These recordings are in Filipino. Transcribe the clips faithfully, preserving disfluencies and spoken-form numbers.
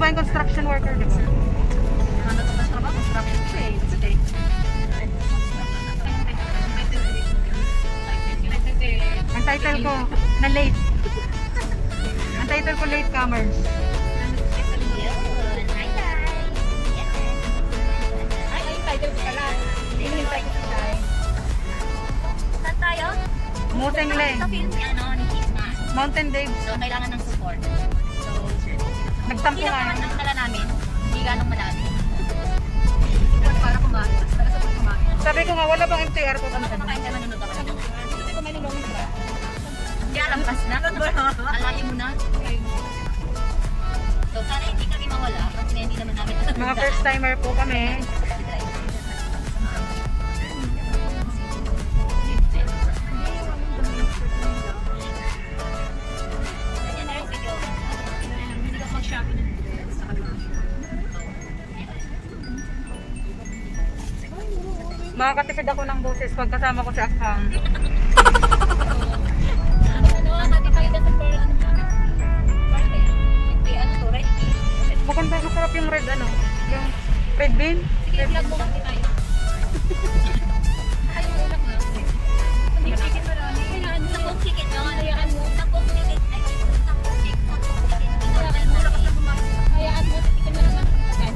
ba yung construction worker, di ba? Ano to ba trabaho? Construction trade. Today. Ang title ko, na late. Ang title ko, late comers. Ay, ay, title ko pala. Hindi yung title ko tayo. Saan tayo? Museng Leng. Sa film ni ano, ni Kisma. Mountain Daves. So, kailangan ng support. So, Nagtampo ilang nga. naman ang dala namin. Hindi ganong malami. Support para kumain. Para support kumain. Sabi ko nga, wala bang M T R po kami? Kumakain ka manunod ako na. Kasi kung may nulungan ka. Hindi alampas na. Alayin mo na. So, sana hindi kami mawala. Kasi hindi naman namin. Mga first timer po kami. Makakatipid ako ng boses pag kasama ko si Akhang. Ano, mati tayo na sa pearl, ano namin? Pearl ba yan? Ito ano to, red bean? Maganda, masarap yung red ano? Yung red bean? Sige, vlog mo kasi tayo. Ay, yung ulang na. Hindi chicken pa lang. Nakong chicken mo, hayaan mo. Nakong chicken. Ay, nakong chicken. Hayaan mo, lakas na bumakas. Hayaan mo, chicken mo naman. Akan.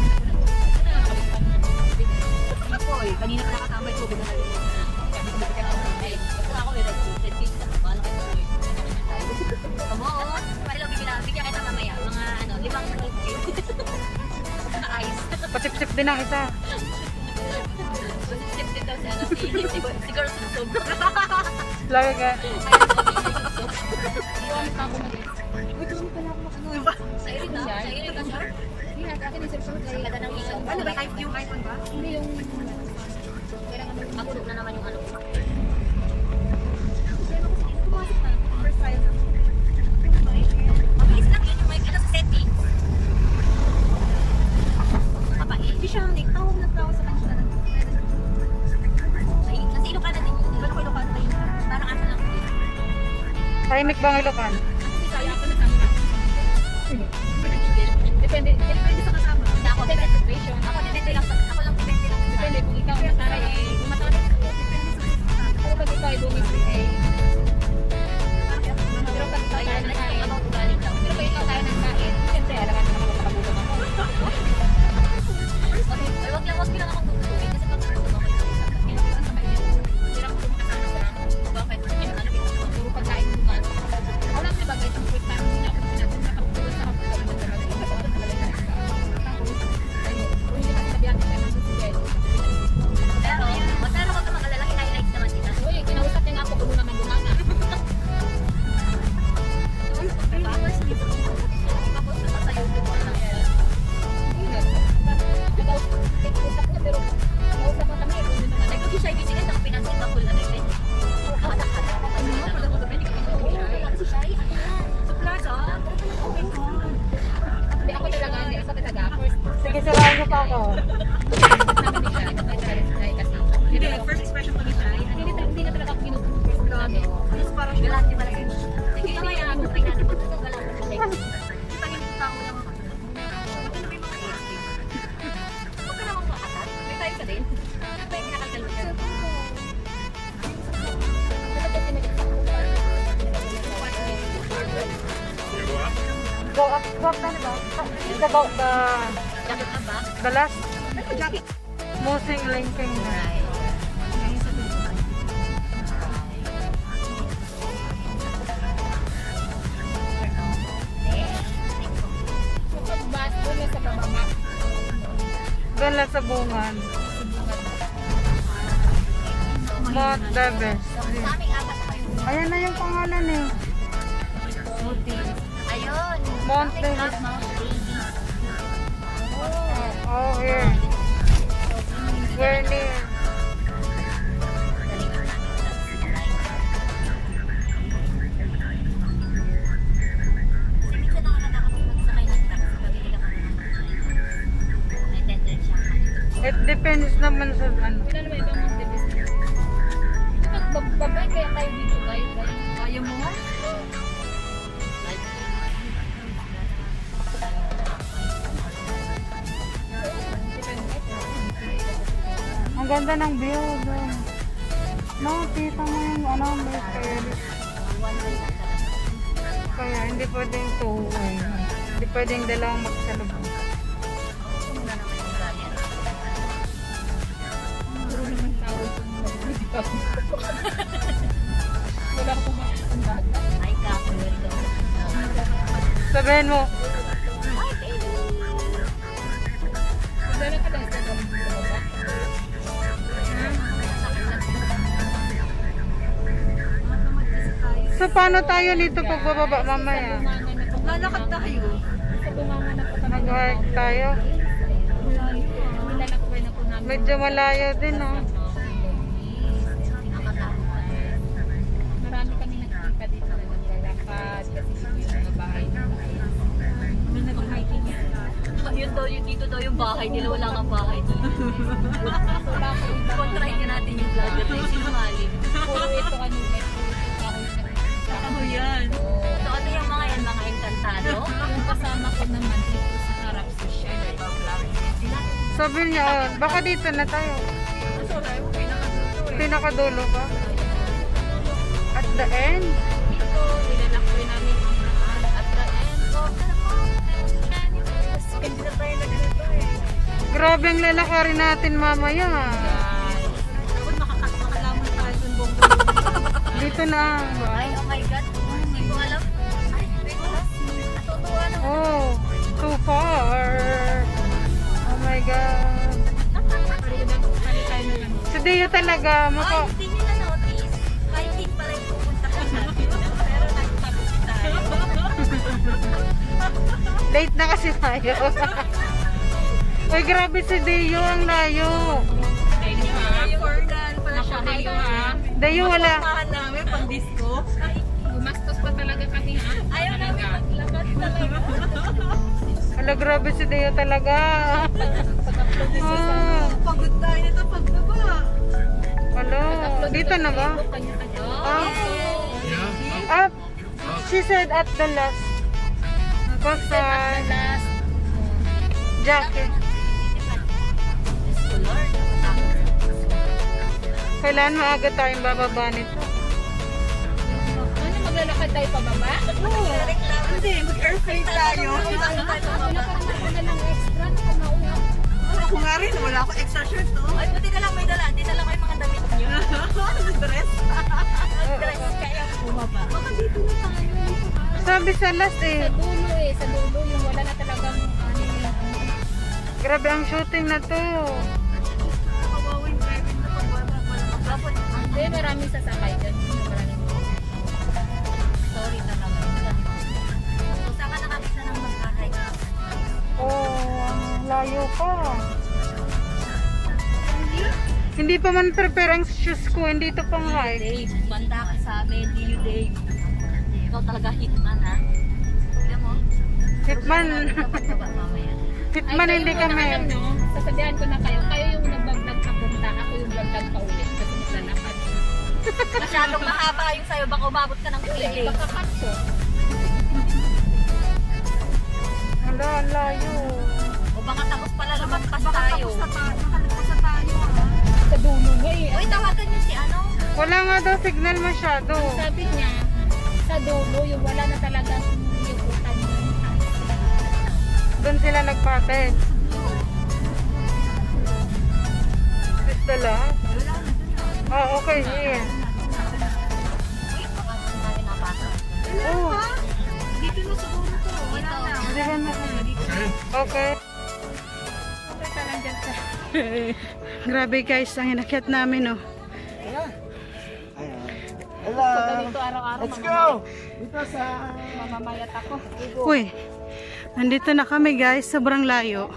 Hoy, kanina ka nakatambay tubig na rin. Sabi ko bigyan ako ng egg. Kasi ako may red red pizza. Bahala kayo tuloy. Come on. Pwede lang bigyan bigyan kita mamaya. Mga ano, limang chicken. Mga ice. Pasip-sip din ang isa. Pasip-sip din daw si ano, si siguro susub. Lagi ka. Iwan pa ako mag-is. Uy, doon pala ako mag-ano. Sa irin na? Sa irin na, sir? Hindi na, akin yung sir-sir. Ganda ng ilaw. Ano ba? Yung iPhone ba? Hindi yung... Makulog na naman yung ano. Pumasok na. First trial na. Mabilis lang yun yung mic. Ano sa setting? Papain. Hindi siya. Tawag na tawag sa kanya. Kasi Ilocana din yun. Iba ko Ilocana din. Parang asa lang. Tahimik ba ang Ilocan? Ako Bisaya ako nasama na. Depende. Depende sa kasama. Ako depende sa situation. Ako depende lang sa... Ako lang depende lang sa... Depende kung ikaw matara eh. Kung matara eh. Pero pag ikaw ay bumibili eh. Pero pag ikaw ay nagkain. Pero pag ikaw kaya nagkain. Siyempre, alagaan mo naman makakabuto ako. Ay, wag lang, wag lang akong tutulungin. Kasi pag tutulong ako ito. Kailangan sa kayo. Hindi lang kung makasana sa bakit. Ano, puro pagkain mo nga. Ako lang diba guys, ang quick time. Hindi na ako sinasin sa kapatulog sa kapatulog. Pero, pero wag ka mag-alala, i-highlight naman kita. Uy, kinausap niya nga ako kung muna may gumana. Uy, followers dito. Ipapost na sa YouTube ko lang yan. Nag-usap niya, pero nag-usap na kami. Nag-usap siya, ibig ako pinansin ba full na rin. Ano mo, pala ko doon, hindi ka pinansin. Si Shai, ano yan? Sa plaza? Okay po. Hindi ako talaga, hindi ako talaga. Sige, sirahan niyo pa ako. Hindi, first expression ko ni Shai, hindi, hindi na talaga ako ginusunod first grabe. Tapos parang galante pala siya. Sige, kaya yan, patay natin po ito galante. Kita yung tao lang ako. Bakit na may mga i-explain? Huwag ka namang makatat. May tayo ka din. May pinakasal mo siya. Go up, go up na diba? It's about the... Jacket na ba? The last Ano jacket? Museng Leng thing. Right. Doon lang sa bungan. Mount Davis. Sa aming apat na kayo. Ayan na yung pangalan eh. Ayun. Mount Davis. Mount Davis. Oh, here. We're near. It depends naman sa ano. Kailan naman ito Mount Davis? Magbabay kaya tayo dito guys. Kaya mo? ganda ng view doon. No, kita mo yung ano, may ferry. Kaya hindi pwedeng two-way. Hindi pwedeng dalawang magsalubong. Wala ko makakandaan. Ay, kakulit ko. Sabihin mo, Ay, baby. Dala ka dahil sa galing dito ba? so paano tayo dito pagbababa mamaya? Lalakad tayo. Sa bunganga na po kami. Mag-hike tayo? Nilalakbay na po namin. Medyo malayo din, oh. Marami kami nagkita dito na naglalakad kasi hindi yung mga bahay na. May nag-hiking yan. Yun daw, yung dito daw yung bahay nila, wala kang bahay dito. Kontrahin niya natin yung vlogger na yung sinungaling. Puro ito ano, puro ito kahoy na. Kahoy yan. So ano yung mga yan, mga engkantado? Yung kasama ko naman dito sa harap si Shen. Sabi niya, oh, baka dito na tayo. Pinakadulo ba? At the end? Ito, nilalakbay namin ang lahat. At the end of the mountain, hindi na tayo na ganito eh. Grabe ang lalakarin natin mamaya. Dapat makakalaman tayo dun bonggo. Dito na. Ay, oh my God. Hindi ko alam. Ay, wait lang. Natutuwa naman. Oh, too far. Oh my God. Si Deo talaga. Ay, Maka hindi nyo na-notice. Hiking pala yung pupuntahan natin. Pero nagtabi tayo. late na kasi tayo. Uy, grabe si Deo. Ang layo. Yung organ pala siya. Kayo ha. Deo, wala. Mahal namin pang disco. Gumastos pa talaga kami ha. Ayaw namin maglakad talaga. Hala, grabe si Deo talaga. Ah, Pagod tayo nito pagbaba. hala. Dito na ba? Ah, ah, she said at the last. Basta jacket. Kailan maaga tayong bababa nito? Ano, maglalakad tayo pababa? Oo. Hindi, mag-airplane tayo. Wala ka na ng extra na kumauna. Ako nga rin, wala akong extra shirt to. Ay, buti na lang may dala. Hindi na lang kayo mga damit niyo. Dress. Dress kaya bumaba. Baka dito na tayo. Sabi sa last eh. Sa dulo eh. Sa dulo yung wala na talagang ano yung Grabe ang shooting na to. Kawawin driving na pagbaba. Kapag, hindi, maraming sasakay dyan. Maraming sorry na naman. So, saan ka nakakita ng mag-hike? Oh, ang layo pa. Hindi pa man prepare ang shoes ko. Hindi ito pang hike. Dave, banda ka sa amin. Di you, Dave. Ikaw talaga hitman, ha? Tignan mo. Hitman. Pagbaba mamaya. Hitman hindi kami. Alam nyo, sasabihan ko na kayo, kayo yung nagbablog papunta, ako yung vlog paulit kasi maglalakad. Masyadong mahaba yung sayo. Baka umabot ka ng three days. Baka cut ko. Hala, ang layo. O baka tapos pala lumagpas tayo. Nakalagpas na tayo ah. Sa dulo nga eh. Uy, tawagan nyo si ano? Wala nga daw signal masyado. Sabi niya, sa dulo, yung wala na talaga yung utan mo. Doon sila nagpatid. Is the last? Oh, okay. Yeah. Uy, baka namin napasok. Oh, Dito na siguro to. Wala na. hindi ka na. Okay. Okay ka lang dyan sa... Grabe guys, ang inakyat namin, oh. Hello. Dito araw-araw, Let's go. Dito sa... mamamayat ako. Uy, nandito na kami guys, sobrang layo.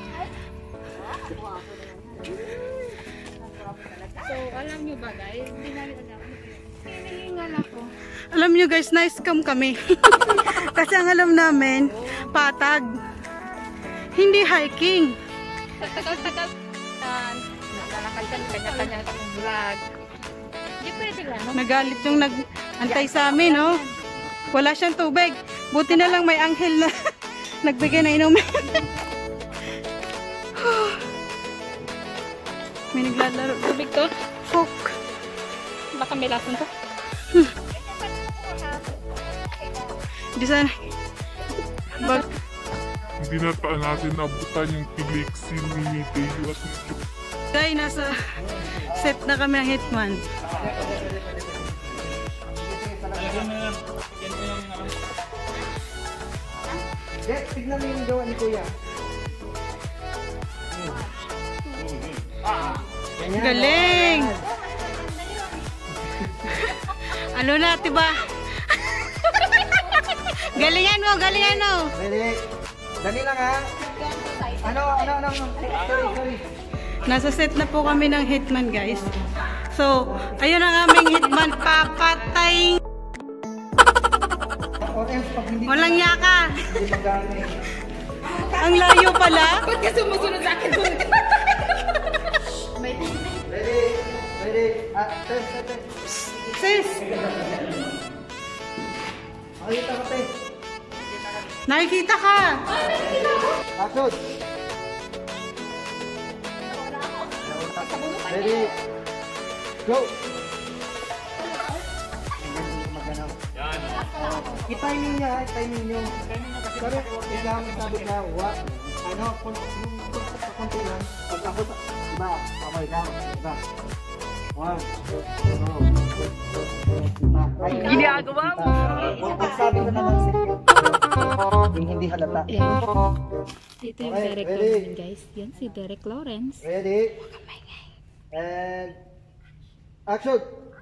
So, alam nyo ba guys, hindi namin alam. Hinihingal ako. Alam nyo guys, na-scam kami. Kasi ang alam namin, patag. Hindi hiking. Sa tagal-tagal, naglalakad ka, kanya-kanya ng vlog. Hindi pwede lang. Nagalit yung nag-antay sa amin, oh. Wala siyang tubig. Buti na lang may anghel na nagbigay na inumin. May naglalaro. Tubig to. Coke. Baka may lason to. Di sana. Bag. Hindi na pa natin nabutan yung Pilixin ni Teo at ni Guys, nasa set na kami ang Hitman. Eh, tignan mo yung gawa ni Kuya. Ganyan, Galing! oh, Ano na, diba? Galingan mo, galingan mo! Ready? Dali lang ha. Ano, ano, ano, ano. Sorry, sorry. Nasa set na po kami ng Hitman, guys. So, ayun ang aming Hitman. Papatay! Or else, pag hindi Walang yaka! hindi magamit. Ang layo pala! Ba't ka sumusunod sa akin? Ready? Ready? Ah, test, test, test. Sis! Makikita ka, te. Nakikita ka! Action! Ready? Go! I-timing niya, ha? I-timing niyo. Pero, ikaw ang sabi ka, what? Ano, kung yung konti lang, pag ako, diba, ako ikaw, diba? One, two, diba? Ginagawa mo. Pag sabi ko naman sa yung hindi halata. Ito yung Okay, Derek ready? Lawrence, guys. Yan si Derek Lawrence. Ready? And action!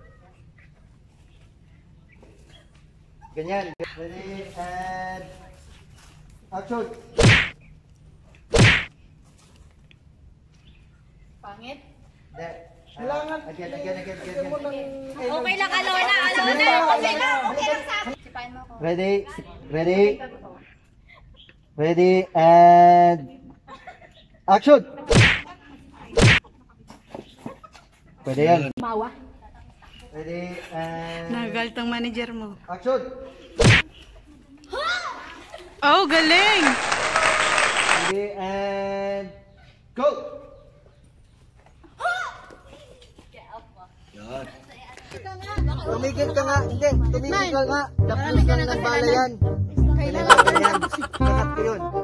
Ganyan. Ready? And action! Pangit? Hindi. Kailangan. Again, again, again, again. Okay lang, Alona. Alona. Okay lang. Okay lang sa akin. Sipain mo ako. Ready? Ready? Ready? And action! Pwede yan. Mawa. Ready? And Nagagalit ang manager mo. action! Oh, galing! Ready? And go! Yan. Tumigil ka nga. Hindi, tumigil ka nga. Tapos ka ng bala yan. Kailangan yan. Kakat ko yun.